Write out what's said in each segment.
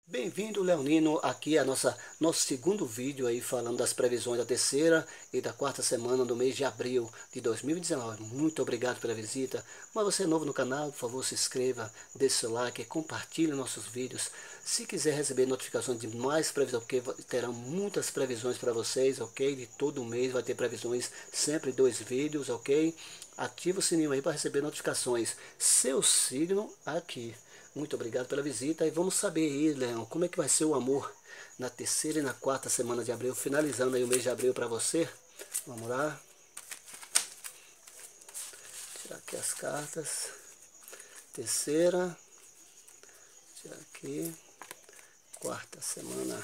Bem-vindo, Leonino, aqui a nosso segundo vídeo aí falando das previsões da terceira e da quarta semana do mês de abril de 2019. Muito obrigado pela visita. Mas você é novo no canal, por favor, se inscreva, deixe seu like, compartilhe nossos vídeos. Se quiser receber notificações de mais previsões, porque terão muitas previsões para vocês, ok? De todo mês vai ter previsões, sempre 2 vídeos, ok? Ativa o sininho aí para receber notificações. Seu signo aqui. Muito obrigado pela visita e vamos saber aí, Leão, como é que vai ser o amor na terceira e na quarta semana de abril, finalizando aí o mês de abril para você. Vamos lá. Tirar aqui as cartas. Terceira. Tirar aqui. Quarta semana.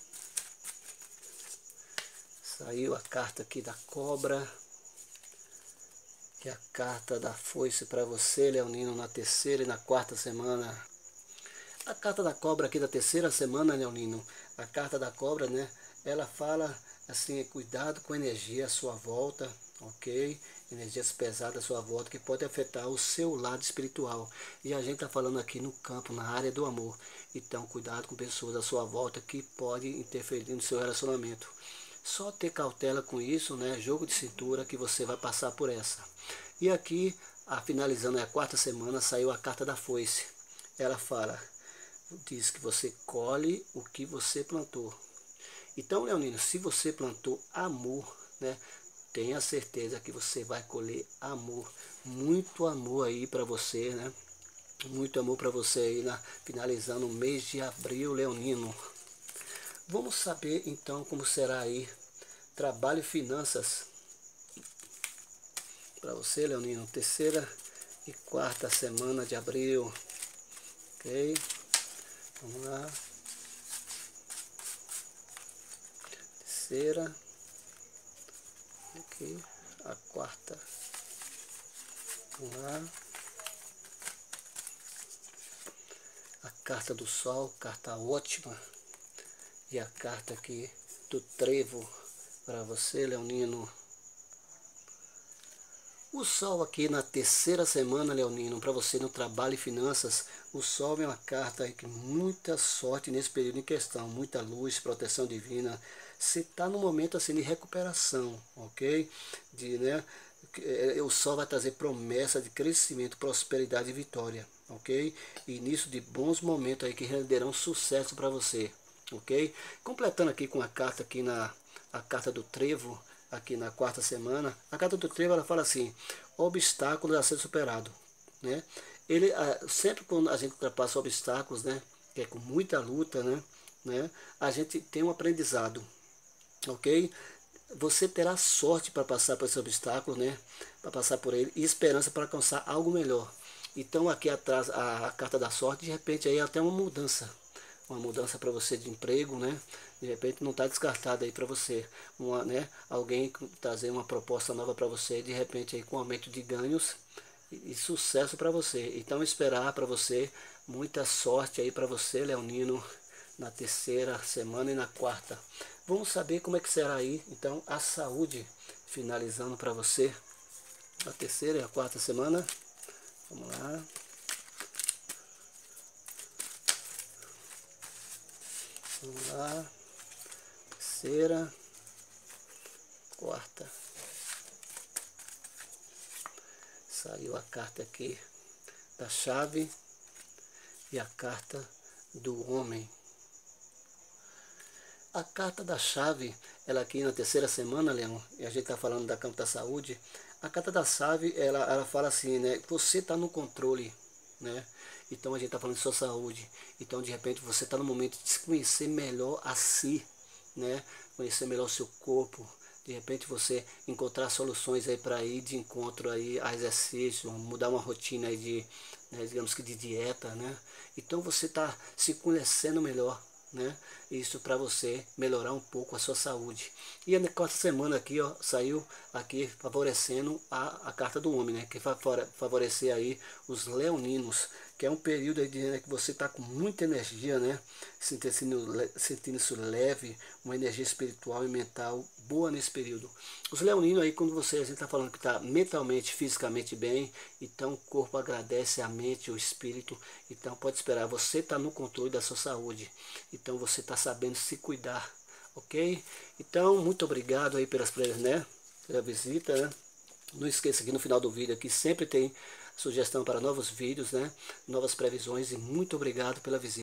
Saiu a carta aqui da cobra. E a carta da foice para você, Leonino, na terceira e na quarta semana. A carta da cobra aqui da terceira semana, Leonino, a carta da cobra, né? Ela fala assim, cuidado com a energia à sua volta, ok? Energias pesadas à sua volta que pode afetar o seu lado espiritual. E a gente está falando aqui no campo, na área do amor. Então, cuidado com pessoas à sua volta que podem interferir no seu relacionamento. Só ter cautela com isso, né? Jogo de cintura que você vai passar por essa. E aqui, finalizando a quarta semana, saiu a carta da foice. Ela fala, diz que você colhe o que você plantou. Então, Leonino, se você plantou amor, né? Tenha certeza que você vai colher amor. Muito amor aí para você, né? Muito amor para você aí, finalizando o mês de abril, Leonino. Vamos saber então como será aí trabalho e finanças para você, Leonino, terceira e quarta semana de abril, ok? Vamos lá, terceira, aqui, a quarta, vamos lá, a carta do sol, carta ótima, e a carta aqui do trevo para você, Leonino. O sol aqui na terceira semana, Leonino, para você no trabalho e finanças, o sol é uma carta aí que muita sorte nesse período em questão, muita luz, proteção divina. Você está no momento assim de recuperação, ok? O sol vai trazer promessa de crescimento, prosperidade e vitória, ok? Início de bons momentos aí que renderão sucesso para você, ok? Completando aqui com a carta aqui a carta do trevo, aqui na quarta semana, a carta do trevo ela fala assim, obstáculos a ser superado, né? Sempre quando a gente ultrapassa obstáculos, né, que é com muita luta, né, a gente tem um aprendizado, ok? Você terá sorte para passar por esse obstáculo, né, para passar por ele, e esperança para alcançar algo melhor. Então aqui atrás a carta da sorte, de repente aí até uma mudança para você de emprego, né? De repente não está descartado aí para você, né? Alguém trazer uma proposta nova para você, de repente aí com aumento de ganhos e sucesso para você. Então esperar para você muita sorte aí para você, Leonino, na terceira semana e na quarta. Vamos saber como é que será aí, então, a saúde, finalizando para você a terceira e a quarta semana. Vamos lá. Vamos lá, terceira, quarta. Saiu a carta aqui da chave e a carta do homem. A carta da chave, ela aqui na terceira semana, Leão, e a gente está falando da campo da saúde. A carta da chave, ela fala assim, né? Você está no controle, né? Então a gente está falando de sua saúde. Então de repente você está no momento de se conhecer melhor a si, né? Conhecer melhor o seu corpo. De repente você encontrar soluções aí para ir de encontro aí a exercício, mudar uma rotina aí de, né, digamos que de dieta, né? Então você está se conhecendo melhor, né? Isso para você melhorar um pouco a sua saúde. E na quarta semana aqui, ó, saiu aqui favorecendo a carta do homem, né? Que vai favorecer aí os leoninos que é um período aí né, que você está com muita energia, né? Sentindo isso leve, uma energia espiritual e mental boa nesse período. Os leoninos aí, quando a gente está falando que está mentalmente, fisicamente bem, então o corpo agradece a mente, o espírito, então pode esperar, você está no controle da sua saúde, então você está sabendo se cuidar, ok? Então, muito obrigado aí né, pela visita, né? Não esqueça que no final do vídeo aqui sempre tem sugestão para novos vídeos, né? Novas previsões e muito obrigado pela visita.